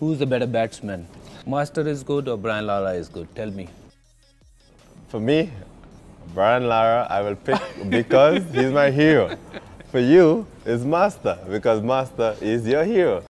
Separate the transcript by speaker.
Speaker 1: Who's the better batsman? Master is good or Brian Lara is good? Tell me.
Speaker 2: For me, Brian Lara, I will pick because he's my hero. For you, it's Master because Master is your hero.